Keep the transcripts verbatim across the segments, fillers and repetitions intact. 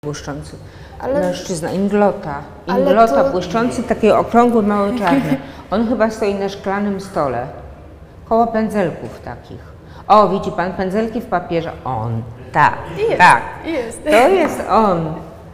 błyszczący Ale- mężczyzna, Inglota. Ale Inglota to- błyszczący, taki okrągły, mały, czarny. On chyba stoi na szklanym stole, koło pędzelków takich. O, widzi pan pędzelki w papierze? On, tak, Jest, tak. jest. To jest on.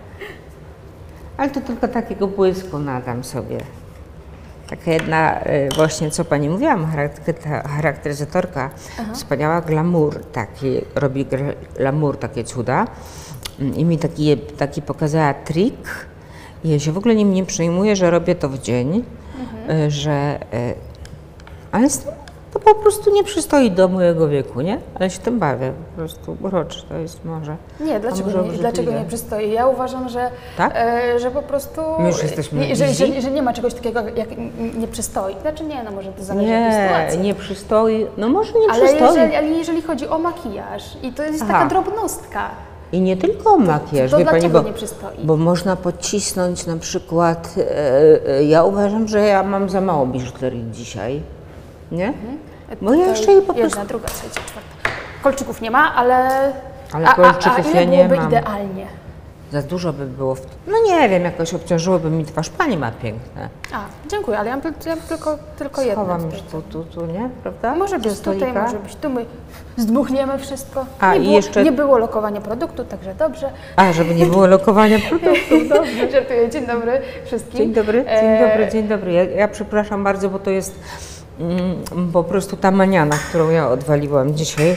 Ale to tylko takiego błysku nadam sobie. Taka jedna, y, właśnie co pani mówiłam, charakter, ta charakteryzatorka, wspaniała glamour, taki, robi gra- glamour, takie cuda. Mm, I mi taki, taki pokazała trik. I ja się w ogóle nim nie przejmuję, że robię to w dzień, y, że... Y, ale jest, to po prostu nie przystoi do mojego wieku, nie? Ale się tym bawię, po prostu urocz to jest może. Nie, A dlaczego może nie, obrzydliwe? dlaczego nie przystoi? Ja uważam, że, Tak? e, że po prostu, My już jesteśmy nie, na że, wizji? że, że nie ma czegoś takiego jak nie przystoi. Znaczy nie, no może to zależy od Nie, sytuacji. nie przystoi, no może nie Ale przystoi. jeżeli, ale jeżeli chodzi o makijaż i to jest Aha. taka drobnostka, I nie tylko makijaż, to wie pani, dlaczego bo, nie przystoi? bo można pocisnąć na przykład, e, e, ja uważam, że ja mam za mało biżuterii dzisiaj, nie? Bo ja Tutaj jeszcze jej po prostu... jedna, druga, trzecia, czwarta. Kolczyków nie ma, ale... Ale a, a, kolczyków a ile ja nie byłoby mam. idealnie? Za dużo by było, w... no nie wiem, jakoś obciążyłoby mi twarz, pani ma piękne. A, dziękuję, ale ja mam, tyl- ja mam tylko, tylko jedno. Chowam tutaj. już tu, tu, tu, nie? Prawda? Może Do być tutaj, stolika. może być tu, my zdmuchniemy wszystko. A, nie, i było, jeszcze- nie było lokowania produktu, także dobrze. A, żeby nie było lokowania produktów, dobrze. Żartuję, dzień dobry wszystkim. Dzień dobry, dzień E, dobry, dzień dobry. Ja, ja przepraszam bardzo, bo to jest mm, po prostu ta maniana, którą ja odwaliłam dzisiaj.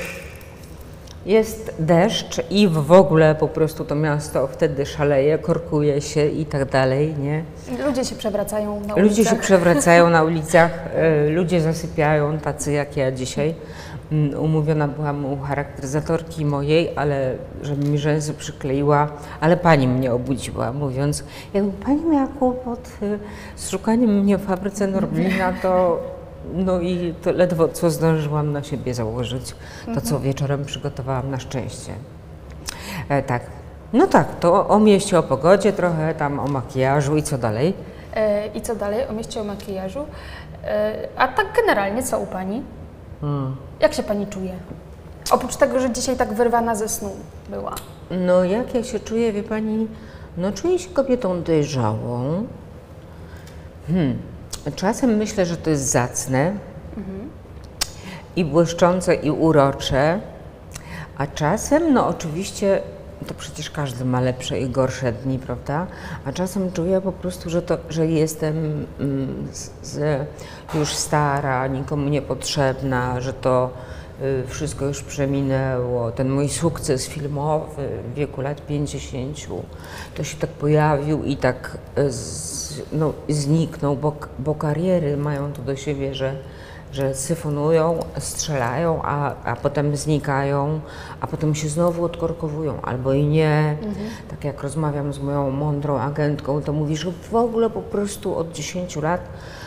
Jest deszcz i w ogóle po prostu to miasto wtedy szaleje, korkuje się i tak dalej, nie? Ludzie się przewracają na Ludzie ulicach. się przewracają na ulicach, e, ludzie zasypiają, tacy jak ja dzisiaj. Mm, Umówiona byłam u charakteryzatorki mojej, ale żeby mi rzęsy przykleiła, ale pani mnie obudziła, mówiąc, jakby pani miała kłopot y, z szukaniem mnie w fabryce Norblina, to no i to ledwo co zdążyłam na siebie założyć, to co wieczorem przygotowałam na szczęście. E, tak, no tak, to o mieście, o pogodzie trochę, tam o makijażu i co dalej? E, I co dalej? O mieście, o makijażu. E, a tak generalnie, co u Pani? Hmm. Jak się Pani czuje? Oprócz tego, że dzisiaj tak wyrwana ze snu była. No jak ja się czuję, wie pani, no czuję się kobietą dojrzałą. Hmm. Czasem myślę, że to jest zacne i błyszczące i urocze, a czasem, no oczywiście, to przecież każdy ma lepsze i gorsze dni, prawda? A czasem czuję po prostu, że, to, że jestem mm, z, z, już stara, nikomu niepotrzebna, że to y, wszystko już przeminęło. Ten mój sukces filmowy w wieku lat pięćdziesięciu to się tak pojawił i tak y, z, no, zniknął, bo, bo kariery mają to do siebie, że że syfonują, strzelają, a, a potem znikają, a potem się znowu odkorkowują, albo i nie. Mhm. Tak jak rozmawiam z moją mądrą agentką, to mówi, że w ogóle po prostu od dziesięciu lat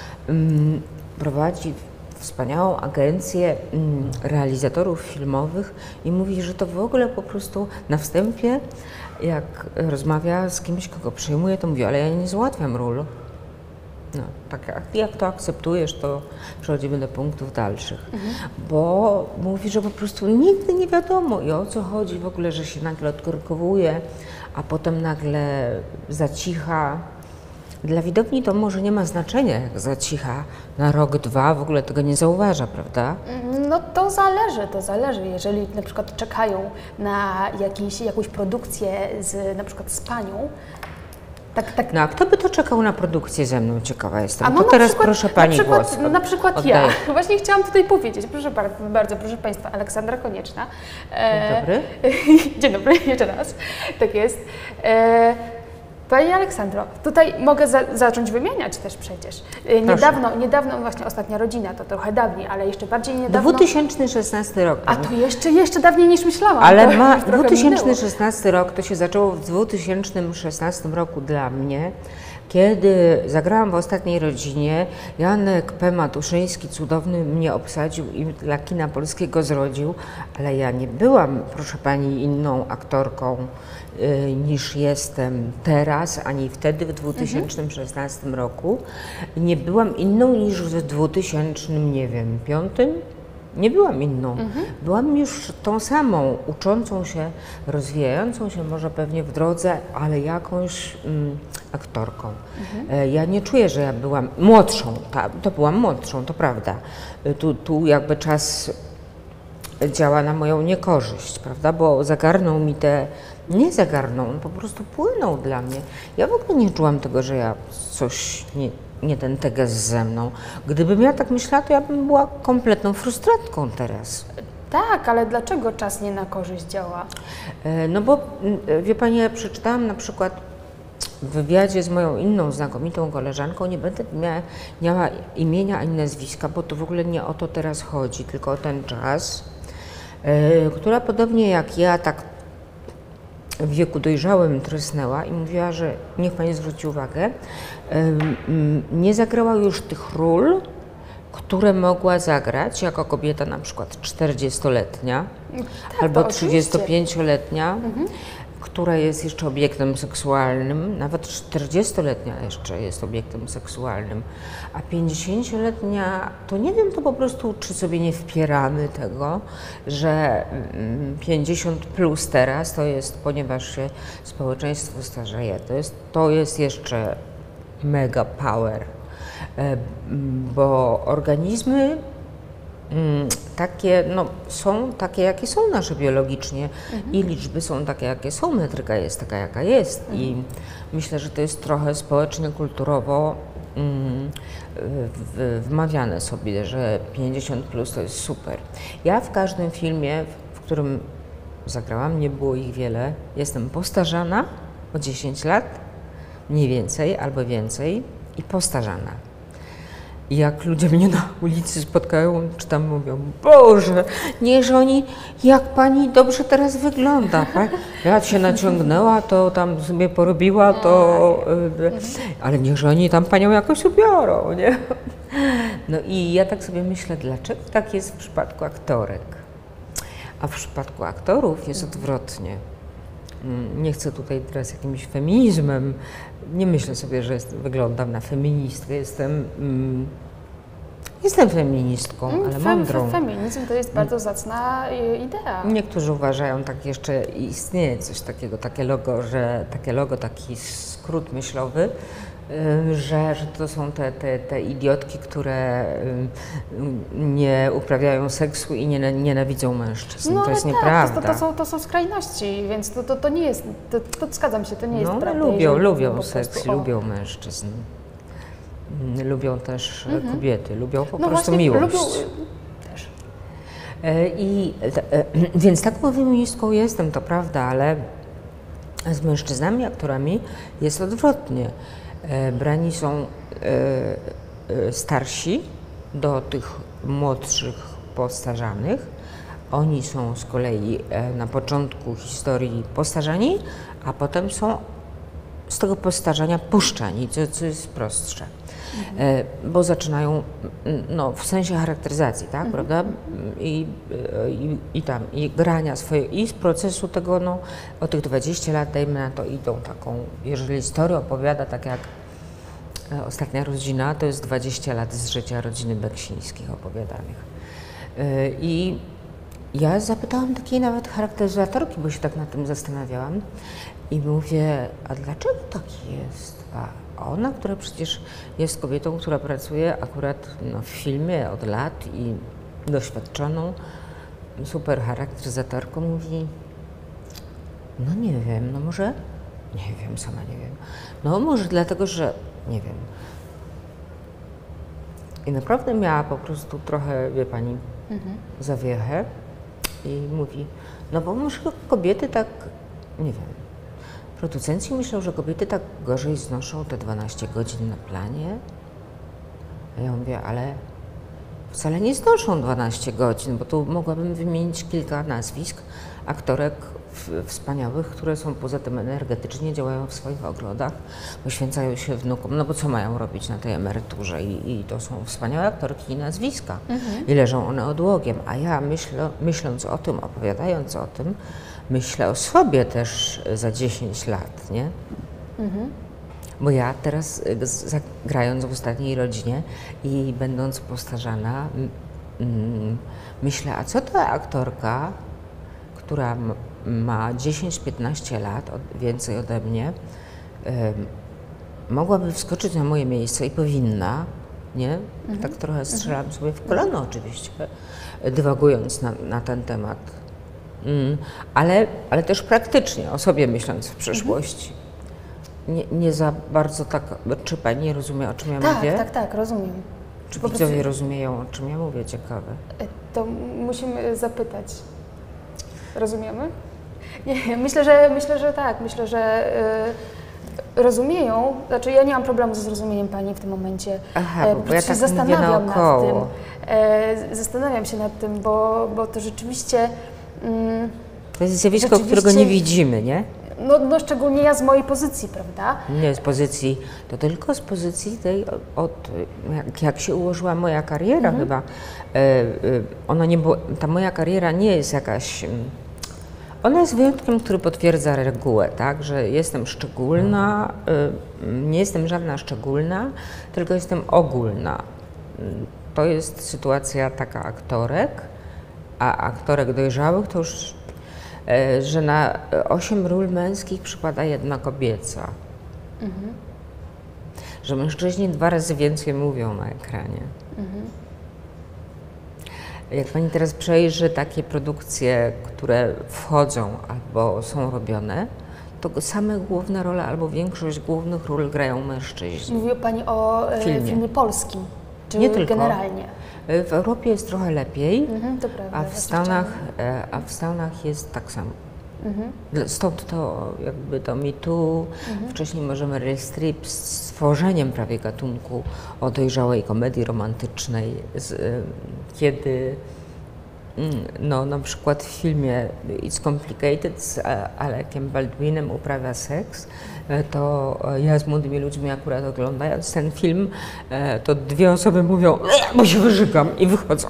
um, prowadzi wspaniałą agencję um, realizatorów filmowych i mówi, że to w ogóle po prostu na wstępie, jak rozmawia z kimś, kogo przyjmuje, to mówi, ale ja nie załatwiam ról. No, tak jak, jak to akceptujesz, to przechodzimy do punktów dalszych. Mhm. Bo mówi, że po prostu nigdy nie wiadomo i o co chodzi w ogóle, że się nagle odkorkowuje, a potem nagle zacicha. Dla widowni to może nie ma znaczenia, jak zacicha na rok, dwa, w ogóle tego nie zauważa, prawda? No to zależy, to zależy. Jeżeli na przykład czekają na jakiś, jakąś produkcję z, na przykład z Panią, tak, tak. No a kto by to czekał na produkcję ze mną? Ciekawa jestem. A no to na teraz przykład, proszę Pani na przykład, głos. Na przykład oddaję. ja. Właśnie chciałam tutaj powiedzieć, proszę bardzo, bardzo proszę Państwa, Aleksandra Konieczna. Dzień dobry. Dzień dobry, jeszcze raz. Tak jest. E, Pani Aleksandro, tutaj mogę za, zacząć wymieniać też przecież. E, niedawno, niedawno, właśnie ostatnia rodzina, to trochę dawniej, ale jeszcze bardziej niedawno. dwa tysiące szesnasty rok. A to jeszcze, jeszcze dawniej niż myślałam. Ale to ma już trochę dwa tysiące minęło. szesnasty rok, to się zaczęło w dwa tysiące szesnastym roku dla mnie, kiedy zagrałam w Ostatniej rodzinie. Janek P. Matuszyński cudowny mnie obsadził i dla kina polskiego zrodził, ale ja nie byłam, proszę Pani, inną aktorką y, niż jestem teraz, ani wtedy w dwa tysiące szesnastym roku. Nie byłam inną niż w dwa tysiące, nie wiem, piątym. Nie byłam inną. Mhm. Byłam już tą samą, uczącą się, rozwijającą się może pewnie w drodze, ale jakąś mm, aktorką. Mhm. Ja nie czuję, że ja byłam młodszą, ta, to byłam młodszą, to prawda. Tu, tu jakby czas działa na moją niekorzyść, prawda, bo zagarnął mi te, nie zagarnął, on po prostu płynął dla mnie. Ja w ogóle nie czułam tego, że ja coś, nie, nie ten teges ze mną. Gdybym ja tak myślała, to ja bym była kompletną frustratką teraz. Tak, ale dlaczego czas nie na korzyść działa? No bo, wie pani, ja przeczytałam na przykład w wywiadzie z moją inną znakomitą koleżanką, nie będę miała, miała imienia ani nazwiska, bo to w ogóle nie o to teraz chodzi, tylko o ten czas, yy, która podobnie jak ja, tak w wieku dojrzałym trysnęła i mówiła, że niech pani zwróci uwagę, yy, yy, nie zagrała już tych ról, które mogła zagrać jako kobieta na przykład czterdziestoletnia tak, albo trzydziestopięcioletnia, mhm. która jest jeszcze obiektem seksualnym, nawet czterdziestoletnia jeszcze jest obiektem seksualnym, a pięćdziesięcioletnia, to nie wiem, to po prostu, czy sobie nie wpieramy tego, że pięćdziesiąt plus teraz to jest, ponieważ się społeczeństwo starzeje, to jest, to jest jeszcze mega power, bo organizmy takie, no, są takie, jakie są nasze biologicznie mhm. i liczby są takie, jakie są, metryka jest taka, jaka jest mhm. i myślę, że to jest trochę społecznie, kulturowo mm, w, wmawiane sobie, że pięćdziesiąt plus to jest super. Ja w każdym filmie, w którym zagrałam, nie było ich wiele, jestem postarzana o dziesięć lat, mniej więcej albo więcej i postarzana. I jak ludzie mnie na ulicy spotkają, czy tam mówią, Boże, niech oni, jak pani dobrze teraz wygląda, tak? Jak się naciągnęła, to tam sobie porobiła, to, ale niech oni tam panią jakoś ubiorą, nie? No i ja tak sobie myślę, dlaczego tak jest w przypadku aktorek? A w przypadku aktorów jest odwrotnie. Nie chcę tutaj teraz jakimś feminizmem, nie myślę sobie, że jest, wyglądam na feministkę, jestem, mm, jestem feministką, ale Fem, mądrą. Feminizm to jest bardzo zacna idea. Niektórzy uważają, tak jeszcze istnieje coś takiego, takie logo, że takie logo, taki skrót myślowy, że, że to są te, te, te idiotki, które nie uprawiają seksu i nie, nienawidzą mężczyzn. No, to jest tak, nieprawda. To, to, są, to są skrajności, więc to, to, to nie jest, to, to zgadzam się, to nie jest no, prawda. Lubią, lubią seks, prostu, lubią mężczyzn. Lubią też mhm. kobiety, lubią po no prostu właśnie, miłość. Lubią też. I, więc taką feministką jestem, to prawda, ale z mężczyznami, aktorami jest odwrotnie. Brani są starsi do tych młodszych, postarzanych. Oni są z kolei na początku historii postarzani, a potem są z tego postarzania puszczani, co, co jest prostsze. Mhm. Bo zaczynają, no, w sensie charakteryzacji, tak, mhm. prawda, I, i, i tam, i grania swojego, i z procesu tego, no, o tych dwadzieścia lat, dajmy na to, idą taką, jeżeli historię opowiada, tak jak Ostatnia rodzina, to jest dwadzieścia lat z życia rodziny Beksińskich opowiadanych. I ja zapytałam takiej nawet charakteryzatorki, bo się tak nad tym zastanawiałam, i mówię, a dlaczego tak jest? A ona, która przecież jest kobietą, która pracuje akurat no, w filmie od lat i doświadczoną, super charakteryzatorką, mówi, no nie wiem, no może, nie wiem, sama nie wiem, no może dlatego, że, nie wiem. I naprawdę miała po prostu trochę, wie pani, mhm. zawiechę i mówi, no bo może kobiety tak, nie wiem, producenci myślą, że kobiety tak gorzej znoszą te dwanaście godzin na planie. A ja mówię, ale wcale nie znoszą dwanaście godzin, bo tu mogłabym wymienić kilka nazwisk aktorek wspaniałych, które są poza tym energetycznie, działają w swoich ogrodach, poświęcają się wnukom, no bo co mają robić na tej emeryturze i, i to są wspaniałe aktorki i nazwiska mhm. i leżą one odłogiem, a ja myślę, myśląc o tym, opowiadając o tym, myślę o sobie też za dziesięć lat, nie? Mhm. Bo ja teraz grając w Ostatniej rodzinie i będąc postarzana, mm, myślę, a co ta aktorka, która m- ma dziesięć piętnaście lat, od, więcej ode mnie, y, mogłaby wskoczyć na moje miejsce i powinna, nie? Mhm. Tak trochę strzelam mhm. sobie w kolano oczywiście, dywagując na, na ten temat. Mm, ale, ale też praktycznie, o sobie myśląc w przyszłości. Nie, nie za bardzo tak, czy pani rozumie, o czym ja tak, mówię? Tak, tak, tak, rozumiem. Czy widzowie prostu... rozumieją, o czym ja mówię? Ciekawe. To musimy zapytać. Rozumiemy? Nie, myślę, że myślę, że tak. Myślę, że y, rozumieją. Znaczy, ja nie mam problemu ze zrozumieniem pani w tym momencie. Aha, bo, bo ja tak zastanawiam mówię nad tym. E, zastanawiam się nad tym, bo, bo to rzeczywiście. Mm, to jest zjawisko, którego nie widzimy, nie? No, no szczególnie ja z mojej pozycji, prawda? Nie z pozycji, to tylko z pozycji tej, od, jak, jak się ułożyła moja kariera mhm. chyba, e, e, ona nie było, ta moja kariera nie jest jakaś, ona jest wyjątkiem, który potwierdza regułę, tak, że jestem szczególna, e, nie jestem żadna szczególna, tylko jestem ogólna. To jest sytuacja taka aktorek, a aktorek dojrzałych to już że na osiem ról męskich przypada jedna kobieca. Mhm. Że mężczyźni dwa razy więcej mówią na ekranie. Mhm. Jak pani teraz przejrzy takie produkcje, które wchodzą albo są robione, to same główne role albo większość głównych ról grają mężczyźni. Mówi pani o filmie, filmie polskim, czy nie tylko. Generalnie? W Europie jest trochę lepiej, mhm, to prawda, a, w Stanach, a w Stanach jest tak samo. Mhm. Stąd to jakby to Me Too, mhm. wcześniej może Meryl Streep z stworzeniem prawie gatunku o dojrzałej komedii romantycznej, z, kiedy no, na przykład w filmie It's Complicated z Alekiem Baldwinem uprawia seks, to ja z młodymi ludźmi akurat oglądając ten film, to dwie osoby mówią, bo się wyżygam i wychodzą.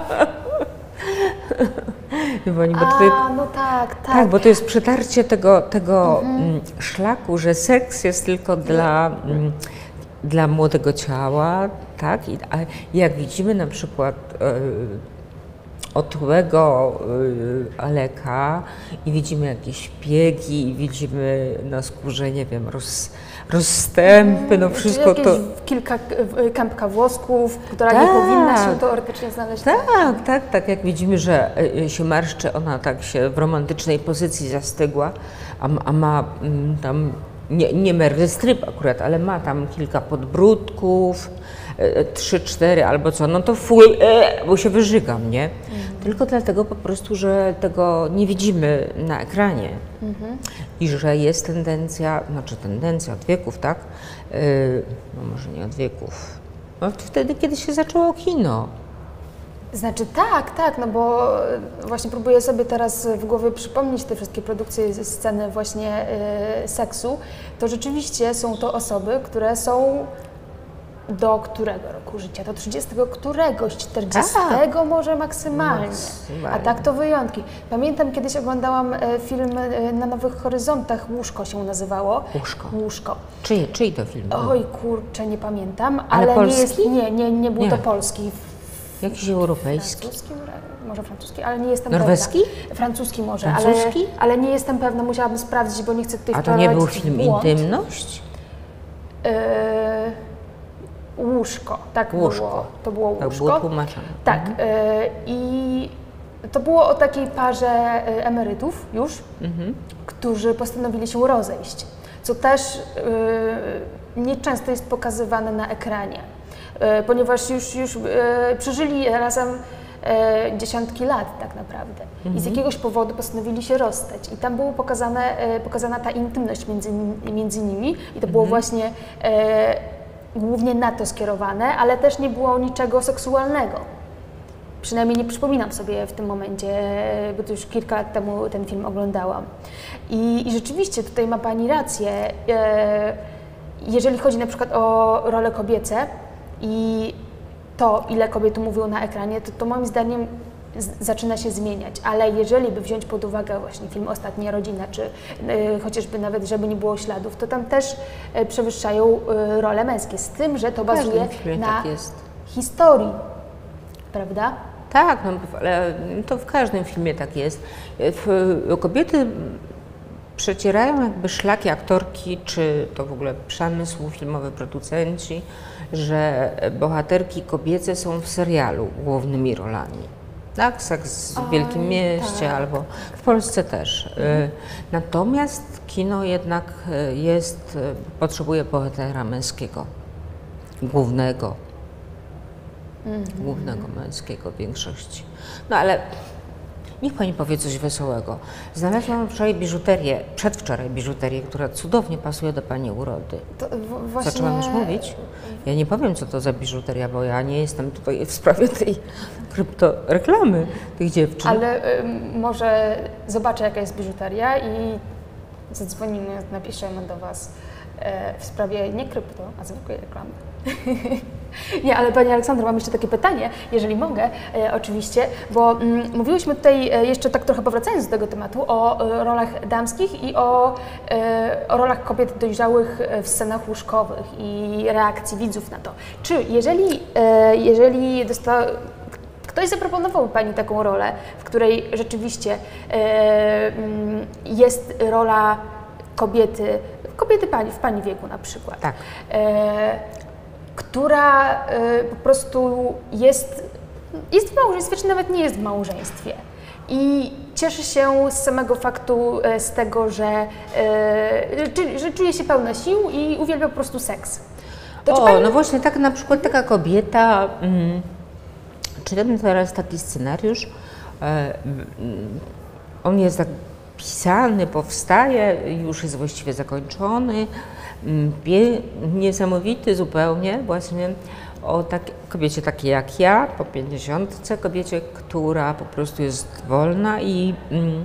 Bo oni, bo tutaj, A, no tak, tak. Tak, bo to jest przetarcie tego, tego mhm. szlaku, że seks jest tylko dla, mm, dla młodego ciała, tak? I, a jak widzimy na przykład y, otyłego y, Aleka i widzimy jakieś piegi i widzimy na skórze, nie wiem, roz, rozstępy, no wszystko to... kilka kępka włosków, która tak, nie powinna się teoretycznie znaleźć. Tak, tak, tak, tak, jak widzimy, że się marszczy, ona tak się w romantycznej pozycji zastygła, a, a ma m, tam, nie, nie Meryl Streep akurat, ale ma tam kilka podbródków, e, trzy, cztery albo co, no to fuj, e, bo się wyżygam, nie? Mhm. Tylko dlatego po prostu, że tego nie widzimy na ekranie. Mhm. I że jest tendencja, znaczy tendencja od wieków, tak? Yy, no może nie od wieków, no wtedy, kiedy się zaczęło kino. Znaczy tak, tak, no bo właśnie próbuję sobie teraz w głowie przypomnieć te wszystkie produkcje, sceny właśnie yy, seksu, to rzeczywiście są to osoby, które są do którego roku życia? Do trzydziestego któregoś, czterdziestego A, może maksymalnie. maksymalnie. A tak to wyjątki. Pamiętam, kiedyś oglądałam film Na Nowych Horyzontach, Łóżko się nazywało. Łóżko. Łóżko. Czyj, czyj to film był? Oj kurczę, nie pamiętam, ale, ale polski? nie, jest, nie, nie, nie był nie. to polski. Jakiś europejski? Francuski, może francuski, ale nie jestem Norweski? pewna. Francuski może, Francuski? Ale, ale nie jestem pewna, musiałabym sprawdzić, bo nie chcę tutaj A to nie był film Intymność? Yy, Łóżko, tak łóżko. było. To było łóżko. Tak było tłumaczone. Tak. Mhm. Y, I to było o takiej parze emerytów już, mhm. którzy postanowili się rozejść, co też y, nieczęsto jest pokazywane na ekranie, y, ponieważ już, już y, przeżyli razem y, dziesiątki lat tak naprawdę mhm. i z jakiegoś powodu postanowili się rozstać i tam było pokazane, y, pokazana ta intymność między, między nimi i to było mhm. właśnie y, głównie na to skierowane, ale też nie było niczego seksualnego. Przynajmniej nie przypominam sobie w tym momencie, bo to już kilka lat temu ten film oglądałam. I, i rzeczywiście tutaj ma pani rację. Jeżeli chodzi na przykład o role kobiece i to, ile kobiet mówią na ekranie, to, to moim zdaniem z, zaczyna się zmieniać, ale jeżeli by wziąć pod uwagę właśnie film Ostatnia Rodzina, czy y, chociażby nawet, żeby nie było śladów, to tam też y, przewyższają y, role męskie, z tym, że to bazuje na tak jest. historii, prawda? Tak, no, ale to w każdym filmie tak jest. W, kobiety przecierają jakby szlaki aktorki, czy to w ogóle przemysł filmowy, producenci, że bohaterki kobiece są w serialu głównymi rolami. Tak, Seks w Wielkim Mieście, tak. albo w Polsce też. Mhm. Natomiast kino jednak jest, potrzebuje bohatera męskiego, głównego. Mhm. Głównego męskiego w większości. No ale niech pani powie coś wesołego. Znalazłam wczoraj biżuterię, przedwczoraj biżuterię, która cudownie pasuje do pani urody. To w- właśnie... Zaczęłam już mówić? Ja nie powiem, co to za biżuteria, bo ja nie jestem tutaj w sprawie tej kryptoreklamy tych dziewczyn. Ale y, może zobaczę, jaka jest biżuteria i zadzwonimy, napiszemy do Was y, w sprawie nie krypto, a zwykłej reklamy. Nie, ale Pani Aleksandro, mam jeszcze takie pytanie, jeżeli mogę, e, oczywiście, bo mm, mówiłyśmy tutaj, e, jeszcze tak trochę powracając do tego tematu, o e, rolach damskich i o, e, o rolach kobiet dojrzałych w scenach łóżkowych i reakcji widzów na to. Czy jeżeli, e, jeżeli dosta... ktoś zaproponował Pani taką rolę, w której rzeczywiście e, mm, jest rola kobiety, kobiety pani, w Pani wieku na przykład, Tak. e, która y, po prostu jest, jest w małżeństwie, czy nawet nie jest w małżeństwie i cieszy się z samego faktu, y, z tego, że, y, czy, że czuje się pełna sił i uwielbia po prostu seks. To czy O, pani... no właśnie tak na przykład taka kobieta, mm, czytam teraz taki scenariusz, e, mm, on jest tak pisany, powstaje, już jest właściwie zakończony, Pie, niesamowity zupełnie, właśnie o tak, kobiecie takiej jak ja, po pięćdziesiątce, kobiecie, która po prostu jest wolna i,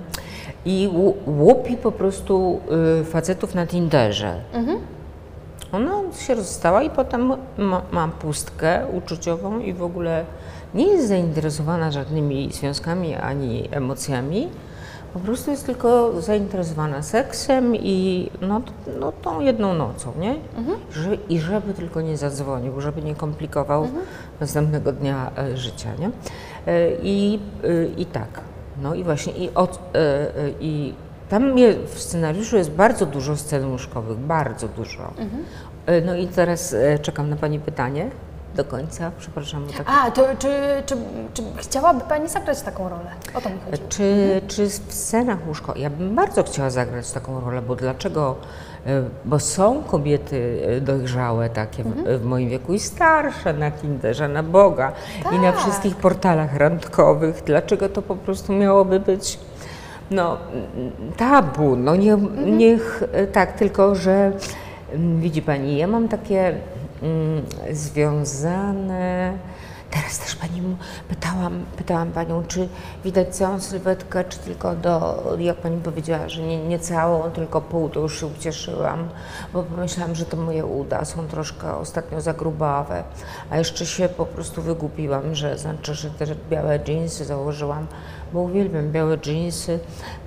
i łupi po prostu facetów na Tinderze. Mhm. Ona się rozstała i potem ma, ma pustkę uczuciową i w ogóle nie jest zainteresowana żadnymi związkami ani emocjami. Po prostu jest tylko zainteresowana seksem i no, no tą jedną nocą, nie? Mhm. Że, I żeby tylko nie zadzwonił, żeby nie komplikował mhm. następnego dnia e, życia, nie? E, i, e, I tak, no i właśnie, i, od, e, e, i tam je, w scenariuszu jest bardzo dużo scen łóżkowych, bardzo dużo. Mhm. E, no i teraz e, czekam na Pani pytanie. Do końca, przepraszam. Bo tak... A, to czy, czy, czy chciałaby Pani zagrać taką rolę? O to mi chodzi. Czy, mhm. czy w scenach łóżkowych? Ja bym bardzo chciała zagrać taką rolę, bo dlaczego? Bo są kobiety dojrzałe takie mhm. w, w moim wieku i starsze na Tinderze, na Boga tak. i na wszystkich portalach randkowych. Dlaczego to po prostu miałoby być no, tabu? No nie, mhm. niech tak, tylko że widzi Pani, ja mam takie Mm, związane. Teraz też Pani pytałam, pytałam Panią, czy widać całą sylwetkę, czy tylko do, jak Pani powiedziała, że nie, nie całą, tylko pół, to już się ucieszyłam, bo pomyślałam, że to moje uda są troszkę ostatnio za grubawe, a jeszcze się po prostu wygubiłam, że znaczy, że te białe dżinsy założyłam, bo uwielbiam białe dżinsy.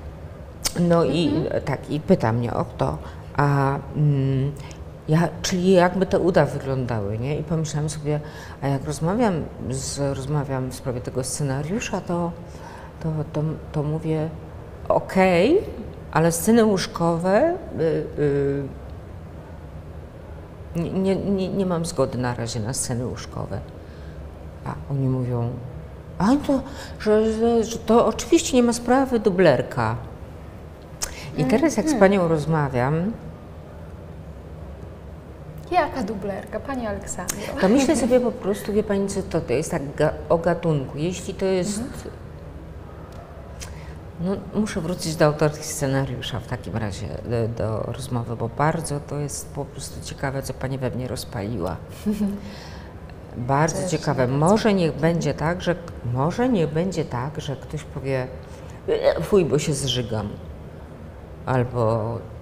No mhm. i tak, i pyta mnie o to, a mm, Ja, czyli jakby te uda wyglądały, nie? I pomyślałam sobie, a jak rozmawiam, z, rozmawiam w sprawie tego scenariusza, to, to, to, to mówię, okej, okay, ale sceny łóżkowe, y, y, nie, nie, nie mam zgody na razie na sceny łóżkowe. A oni mówią, a to, że, że, że to oczywiście nie ma sprawy, dublerka. I teraz jak z Panią rozmawiam, Jaka dublerka, Pani Aleksandro? To myślę sobie po prostu, wie Pani co, to, to jest tak ga, o gatunku. Jeśli to jest... Mhm. No, muszę wrócić do autorki scenariusza w takim razie do, do rozmowy, bo bardzo to jest po prostu ciekawe, co Pani we mnie rozpaliła. Bardzo Cześć, ciekawe. Może niech będzie tak, że może niech będzie tak, że ktoś powie fuj, bo się zżygam. Albo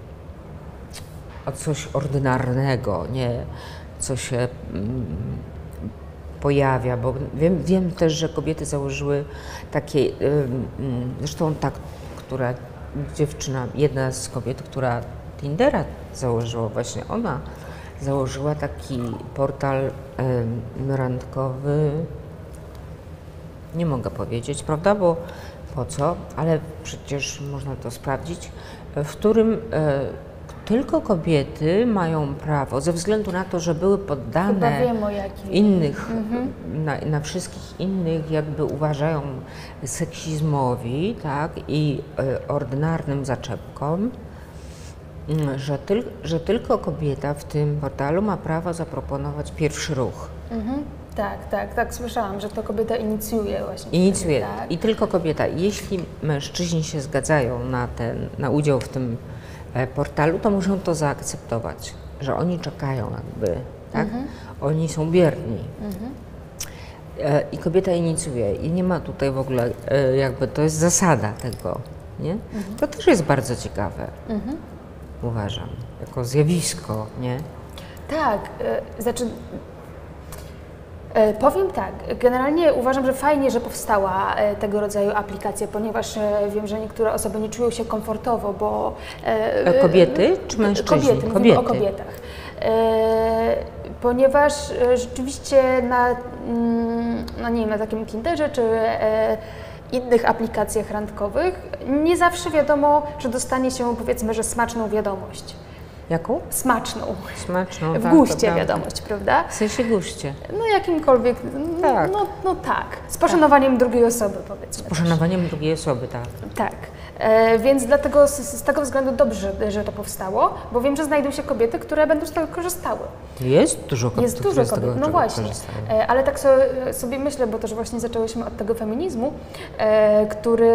o coś ordynarnego, nie co się mm, pojawia, bo wiem, wiem też, że kobiety założyły takie, y, y, zresztą ta, która dziewczyna, jedna z kobiet, która Tindera założyła, właśnie ona założyła taki portal y, randkowy, Nie mogę powiedzieć, prawda, bo po co, ale przecież można to sprawdzić, w którym e, tylko kobiety mają prawo, ze względu na to, że były poddane Chyba wiem, o jakim. innych, Mhm. na, na wszystkich innych jakby uważają seksizmowi, tak, i e, ordynarnym zaczepkom, mm, że, tyl, że tylko kobieta w tym portalu ma prawo zaproponować pierwszy ruch. Mhm. Tak, tak, tak, słyszałam, że to kobieta inicjuje właśnie. Inicjuje. Wtedy, tak. I tylko kobieta. Jeśli mężczyźni się zgadzają na, ten, na udział w tym e, portalu, to muszą to zaakceptować, że oni czekają jakby, tak? Mhm. Oni są bierni. Mhm. E, I kobieta inicjuje. I nie ma tutaj w ogóle, e, jakby to jest zasada tego, nie? Mhm. To też jest bardzo ciekawe, Mhm. uważam, jako zjawisko, nie? Tak, y, znaczy e, powiem tak, generalnie uważam, że fajnie, że powstała e, tego rodzaju aplikacja, ponieważ e, wiem, że niektóre osoby nie czują się komfortowo, bo... e, E, kobiety czy mężczyźni? Kobiety, mówimy Kobiety. o kobietach. E, ponieważ e, rzeczywiście na, mm, no nie wiem, na takim Tinderze czy e, innych aplikacjach randkowych nie zawsze wiadomo, czy dostanie się, powiedzmy, że smaczną wiadomość. Jaką? Smaczną. Smaczną, W tak, to guście prawda. wiadomość, prawda? W sensie guście. No jakimkolwiek, Tak. no, no tak, z poszanowaniem drugiej osoby, powiedzmy. Poszanowaniem drugiej osoby, tak. Tak, e, więc dlatego z, z tego względu dobrze, że to powstało, bo wiem, że znajdą się kobiety, które będą z tego korzystały. Jest dużo kobiet, Jest dużo które z tego kobiet, no czego właśnie, korzystają. e, ale tak sobie, sobie myślę, bo też właśnie zaczęłyśmy od tego feminizmu, e, który,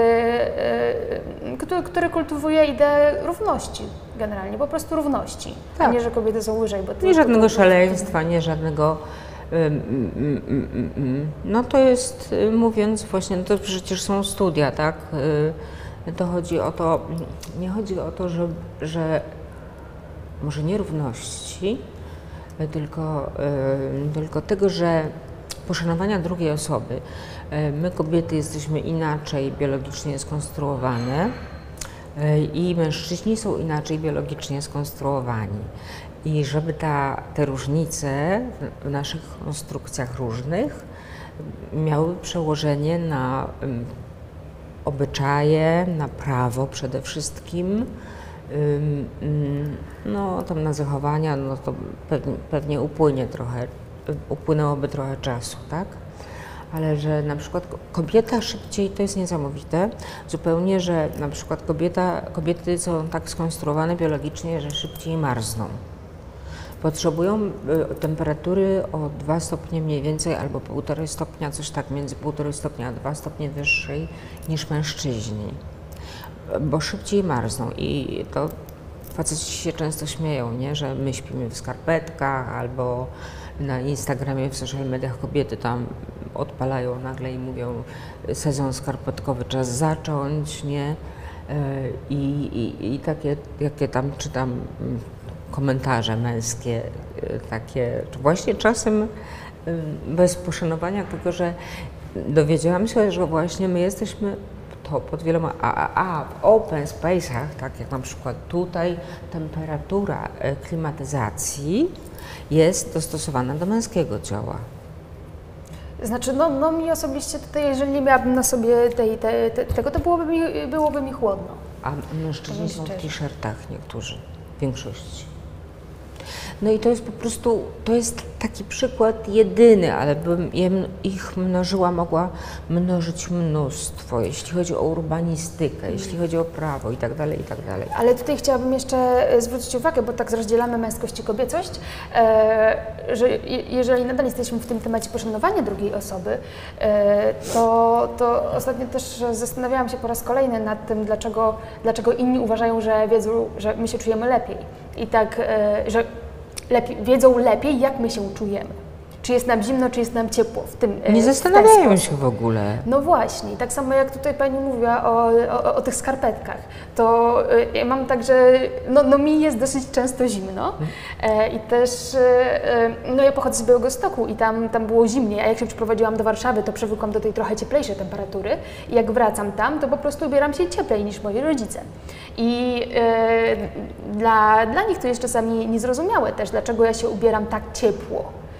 e, który, który kultywuje ideę równości generalnie, po prostu równości, Tak. a nie, że kobiety są wyżej. Bo to, Nie żadnego to, to, szaleństwa, nie żadnego... ym, ym, ym, ym, ym. No to jest, y, mówiąc właśnie, no to przecież są studia, tak? Y, To chodzi o to, nie chodzi o to, że, że może nie równości, y, tylko, y, tylko tego, że poszanowania drugiej osoby. Y, My kobiety jesteśmy inaczej biologicznie skonstruowane, i mężczyźni są inaczej biologicznie skonstruowani. I żeby ta, te różnice w naszych konstrukcjach różnych miały przełożenie na um, obyczaje, na prawo przede wszystkim, um, um, no tam na zachowania, no to pewnie, pewnie upłynie trochę, upłynęłoby trochę czasu, tak? Ale że na przykład kobieta szybciej, to jest niesamowite, zupełnie, że na przykład kobieta, kobiety są tak skonstruowane biologicznie, że szybciej marzną. Potrzebują y, temperatury o dwa stopnie mniej więcej albo półtorej stopnia, coś tak między półtorej stopnia a dwa stopnie wyższej niż mężczyźni, bo szybciej marzną i to faceci się często śmieją, nie? Że my śpimy w skarpetkach albo na Instagramie, w social mediach kobiety tam odpalają nagle i mówią sezon skarpetkowy czas zacząć, nie? I, i, i takie, jakie tam czytam komentarze męskie, takie właśnie czasem bez poszanowania tego, że dowiedziałam się, że właśnie my jesteśmy to pod wieloma, a, a, a w open space'ach, tak jak na przykład tutaj, temperatura klimatyzacji jest dostosowana do męskiego ciała. Znaczy, no, no mi osobiście tutaj, jeżeli nie miałabym na sobie tej, tej, tej, tego, to byłoby mi, byłoby mi chłodno. A mężczyźni Powiem są w szczerze. t-shirtach niektórzy, w większości. No i to jest po prostu, to jest taki przykład jedyny, ale bym je, ich mnożyła, mogła mnożyć mnóstwo, jeśli chodzi o urbanistykę, jeśli chodzi o prawo i tak dalej, i tak dalej. Ale tutaj chciałabym jeszcze zwrócić uwagę, bo tak rozdzielamy męskość i kobiecość, e, że je, jeżeli nadal jesteśmy w tym temacie poszanowania drugiej osoby, e, to, to ostatnio też zastanawiałam się po raz kolejny nad tym, dlaczego, dlaczego inni uważają, że wiedzą, że my się czujemy lepiej. I tak, e, że lepiej, wiedzą lepiej, jak my się czujemy. Czy jest nam zimno, czy jest nam ciepło w tym Nie w zastanawiają ten się w ogóle. No właśnie, tak samo jak tutaj Pani mówiła o, o, o tych skarpetkach, to y, ja mam tak, że no, no mi jest dosyć często zimno e, i też, e, no ja pochodzę z Białegostoku i tam, tam było zimniej, a jak się przeprowadziłam do Warszawy, to przywykłam do tej trochę cieplejszej temperatury i jak wracam tam, to po prostu ubieram się cieplej niż moi rodzice. I e, dla, dla nich to jest czasami niezrozumiałe też, dlaczego ja się ubieram tak ciepło.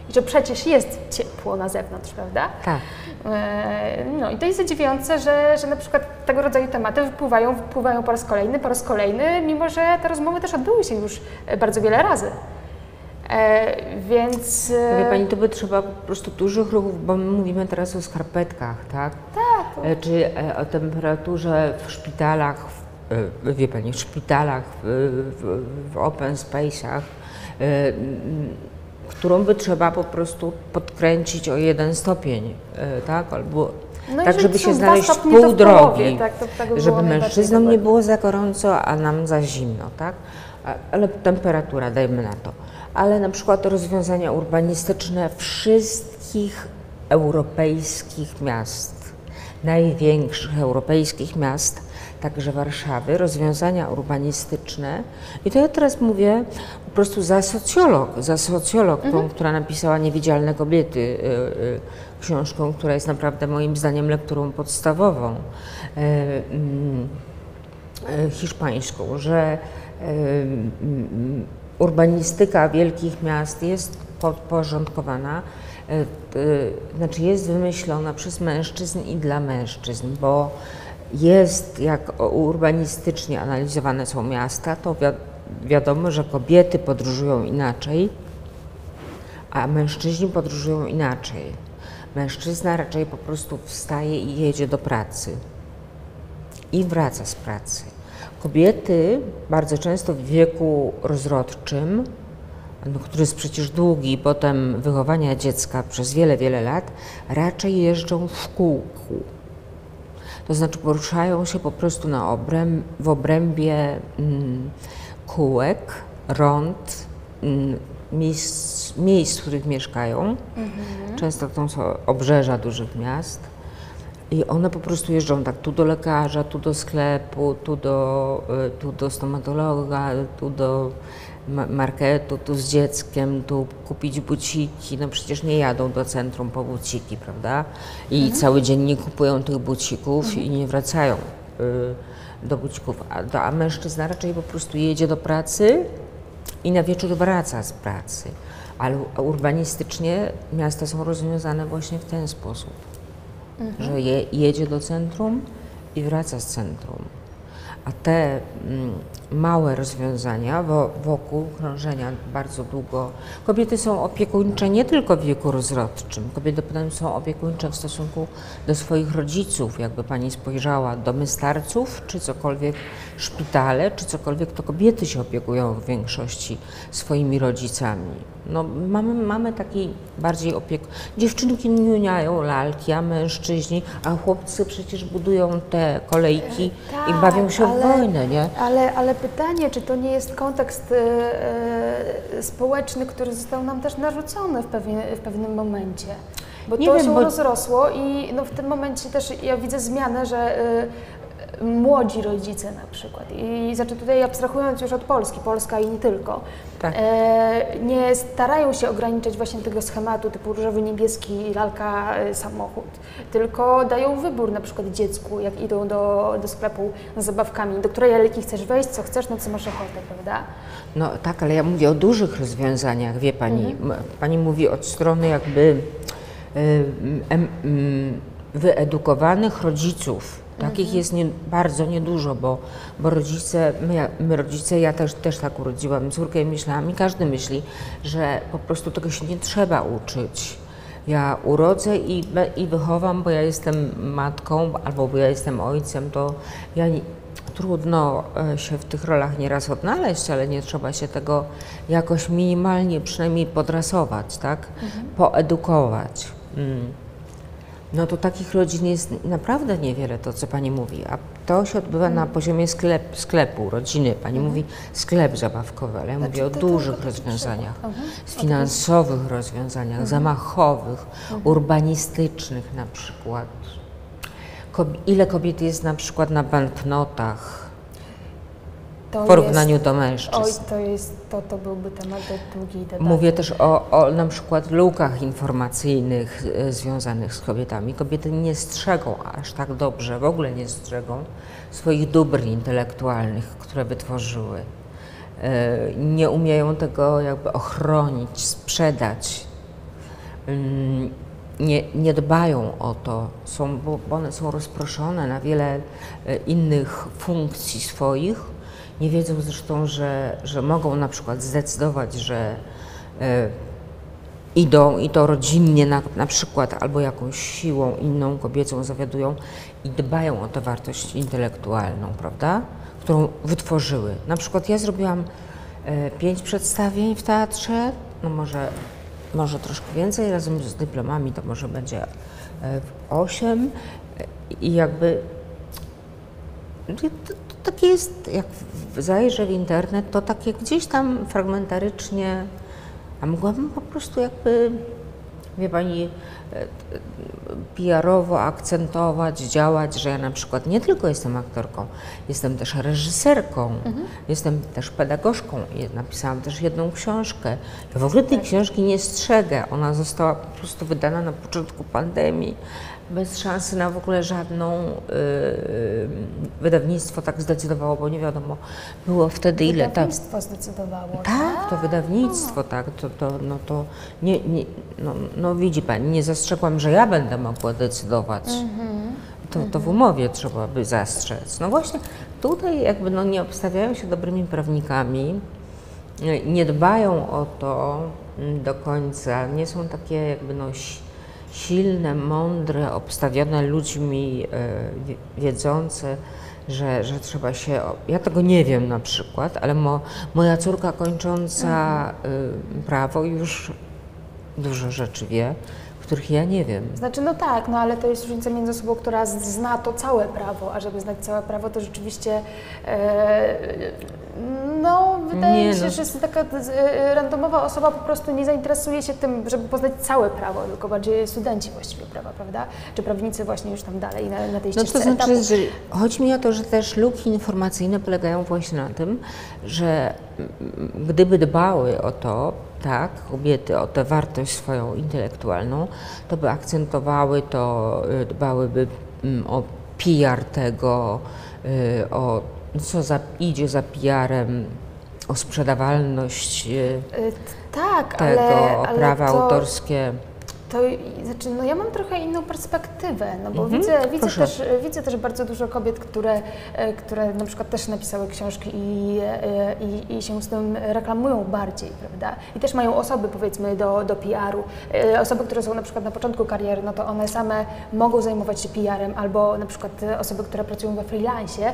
i że przecież jest ciepło na zewnątrz, prawda? Tak. No i to jest zadziwiające, że, że na przykład tego rodzaju tematy wypływają, wypływają po raz kolejny, po raz kolejny, mimo że te rozmowy też odbyły się już bardzo wiele razy. E, więc... Wie Pani, to by trzeba po prostu dużych ruchów, bo my mówimy teraz o skarpetkach, tak? Tak. E, czy e, o temperaturze w szpitalach, w, e, wie Pani, w szpitalach, w, w, w open space'ach, e, którą by trzeba po prostu podkręcić o jeden stopień, e, tak? Albo no tak, żeby się znaleźć w pół drogi, tak, to, tak by żeby mężczyznom nie było za gorąco, a nam za zimno, tak? Ale temperatura, dajmy na to. Ale na przykład rozwiązania urbanistyczne wszystkich europejskich miast, największych europejskich miast, także Warszawy, rozwiązania urbanistyczne. I to ja teraz mówię po prostu za socjolog, za socjologką, mhm. która napisała Niewidzialne kobiety, y, y, książką, która jest naprawdę moim zdaniem lekturą podstawową, y, y, hiszpańską, że y, y, urbanistyka wielkich miast jest podporządkowana, znaczy jest wymyślona przez mężczyzn i dla mężczyzn, bo jest, jak urbanistycznie analizowane są miasta, to wi wiadomo, że kobiety podróżują inaczej, a mężczyźni podróżują inaczej. Mężczyzna raczej po prostu wstaje i jedzie do pracy i wraca z pracy. Kobiety bardzo często w wieku rozrodczym, no, który jest przecież długi, potem wychowania dziecka przez wiele, wiele lat, raczej jeżdżą w kółku. To znaczy poruszają się po prostu na obręb, w obrębie mm, kółek, rond, mm, miejsc, miejsc, w których mieszkają. Mhm. Często to są obrzeża dużych miast. I one po prostu jeżdżą tak tu do lekarza, tu do sklepu, tu do, tu do stomatologa, tu do marketu, tu z dzieckiem, tu kupić buciki. No przecież nie jadą do centrum po buciki, prawda? I mhm. cały dzień nie kupują tych bucików mhm. i nie wracają y, do bucików. A, do, a mężczyzna raczej po prostu jedzie do pracy i na wieczór wraca z pracy. Ale urbanistycznie miasta są rozwiązane właśnie w ten sposób. Mhm. Że je, jedzie do centrum i wraca z centrum. A te mm, małe rozwiązania wo, wokół krążenia bardzo długo. Kobiety są opiekuńcze nie tylko w wieku rozrodczym. Kobiety potem są opiekuńcze w stosunku do swoich rodziców. Jakby Pani spojrzała, domy starców, czy cokolwiek, szpitale, czy cokolwiek, to kobiety się opiekują w większości swoimi rodzicami. No, mamy, mamy taki bardziej opiek. Dziewczynki niuniają lalki, a mężczyźni, a chłopcy przecież budują te kolejki e, tak, i bawią się ale, w wojnę, nie? Ale, ale pytanie, czy to nie jest kontekst e, e, społeczny, który został nam też narzucony w, pewien, w pewnym momencie? Bo nie to wiem, się bo... rozrosło i no, w tym momencie też ja widzę zmianę, że e, młodzi rodzice na przykład, i znaczy tutaj abstrahując już od Polski, Polska i nie tylko, tak. e, nie starają się ograniczać właśnie tego schematu typu różowy, niebieski, lalka, e, samochód, tylko dają wybór na przykład dziecku, jak idą do, do sklepu z zabawkami, do której lalki chcesz wejść, co chcesz, na co masz ochotę, prawda? No tak, ale ja mówię o dużych rozwiązaniach, wie Pani, mhm. Pani mówi od strony jakby y, y, y, wyedukowanych rodziców. Takich mhm. jest nie, bardzo niedużo, bo, bo rodzice, my, my rodzice, ja też, też tak urodziłam córkę i myślałam, i każdy myśli, że po prostu tego się nie trzeba uczyć. Ja urodzę i, i wychowam, bo ja jestem matką albo bo ja jestem ojcem, to ja nie, trudno się w tych rolach nieraz odnaleźć, ale nie trzeba się tego jakoś minimalnie przynajmniej podrasować, tak? Mhm. Poedukować. Mm. No to takich rodzin jest naprawdę niewiele, to co Pani mówi, a to się odbywa na poziomie sklep, sklepu, rodziny. Pani mhm. mówi sklep zabawkowy, ale ja znaczy, mówię o to, dużych to, to, rozwiązaniach, mhm. finansowych rozwiązaniach, mhm. zamachowych, mhm. urbanistycznych na przykład. Ile kobiet jest na przykład na banknotach w porównaniu jest, do mężczyzn? Oj, to, jest, to, to byłby temat długi i debatny. Mówię też o, o na przykład lukach informacyjnych e, związanych z kobietami. Kobiety nie strzegą aż tak dobrze, w ogóle nie strzegą swoich dóbr intelektualnych, które wytworzyły. E, nie umieją tego jakby ochronić, sprzedać nie, nie dbają o to, są, bo one są rozproszone na wiele innych funkcji swoich. Nie wiedzą zresztą, że, że mogą na przykład zdecydować, że idą i to rodzinnie na, na przykład albo jakąś siłą inną kobiecą zawiadują i dbają o tę wartość intelektualną, prawda, którą wytworzyły. Na przykład ja zrobiłam e, pięć przedstawień w teatrze, no może, może troszkę więcej, razem z dyplomami to może będzie e, osiem i jakby to, to takie jest, jak zajrzę w internet, to takie gdzieś tam fragmentarycznie. A mogłabym po prostu jakby, wie pani, P R-owo akcentować, działać, że ja na przykład nie tylko jestem aktorką, jestem też reżyserką, mhm. jestem też pedagogzką, napisałam też jedną książkę. Ja w ogóle tej tak. książki nie strzegę, ona została po prostu wydana na początku pandemii, bez szansy na w ogóle żadną, yy, wydawnictwo tak zdecydowało, bo nie wiadomo, było wtedy ile... Wydawnictwo zdecydowało, tak? Tak, to wydawnictwo, no. tak, to, to, no to nie, nie, no, no widzi pani, nie zastrzegłam, że ja będę mogła decydować. Mm-hmm. To, to w umowie trzeba by zastrzec. No właśnie tutaj jakby no nie obstawiają się dobrymi prawnikami, nie dbają o to do końca, nie są takie jakby no silne, mądre, obstawione ludźmi e, wiedzące, że, że trzeba się... Ja tego nie wiem na przykład, ale mo, moja córka kończąca mhm. y, prawo już dużo rzeczy wie, których ja nie wiem. Znaczy, no tak, no ale to jest różnica między osobą, która zna to całe prawo, a żeby znać całe prawo, to rzeczywiście e, no wydaje mi się, no. że jest taka e, randomowa osoba po prostu nie zainteresuje się tym, żeby poznać całe prawo, tylko bardziej studenci właściwie prawa, prawda? Czy prawnicy właśnie już tam dalej na, na tej ścieżce No to znaczy, etapu. że chodzi mi o to, że też luki informacyjne polegają właśnie na tym, że gdyby dbały o to, tak, kobiety o tę wartość swoją intelektualną, to by akcentowały to, dbałyby o P R tego, o co za, idzie za P R-em, o sprzedawalność tak, tego, ale, o ale prawa to... autorskie. To znaczy, no ja mam trochę inną perspektywę, no bo Mhm, widzę, widzę, proszę. też, widzę też bardzo dużo kobiet, które, które na przykład też napisały książki i, i, i się z tym reklamują bardziej, prawda? I też mają osoby, powiedzmy, do, do P R-u. Osoby, które są na przykład na początku kariery, no to one same mogą zajmować się P R-em, albo na przykład osoby, które pracują we freelancie,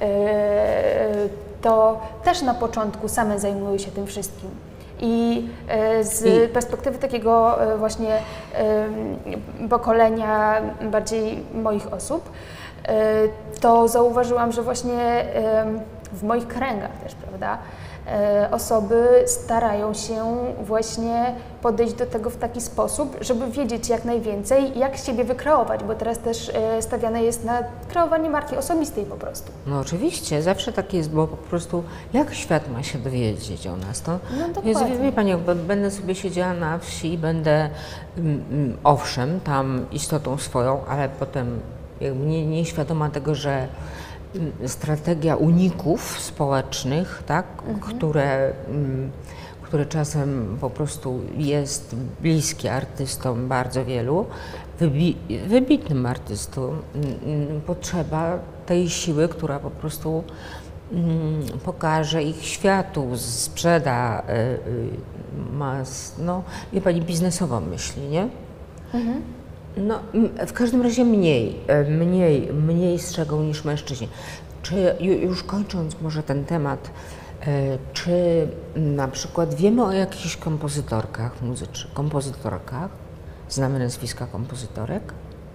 to też na początku same zajmują się tym wszystkim. I z I... perspektywy takiego właśnie pokolenia bardziej moich osób, to zauważyłam, że właśnie w moich kręgach też, prawda, osoby starają się właśnie podejść do tego w taki sposób, żeby wiedzieć jak najwięcej, jak siebie wykreować, bo teraz też stawiane jest na kreowanie marki osobistej po prostu. No oczywiście, zawsze tak jest, bo po prostu jak świat ma się dowiedzieć o nas? To no jest, wie pani, jak będę sobie siedziała na wsi i będę, mm, owszem, tam istotą swoją, ale potem jakby nie, nieświadoma tego, że strategia uników społecznych, tak, mhm. które, które czasem po prostu jest bliskie artystom bardzo wielu, wybi wybitnym artystom, potrzeba tej siły, która po prostu pokaże ich światu, sprzeda, ma, no, wie pani, biznesowo myśli, nie? Mhm. No, w każdym razie mniej, mniej, mniej strzegą niż mężczyźni. Czy, już kończąc może ten temat, czy na przykład wiemy o jakichś kompozytorkach muzycznych, kompozytorkach? Znamy nazwiska kompozytorek?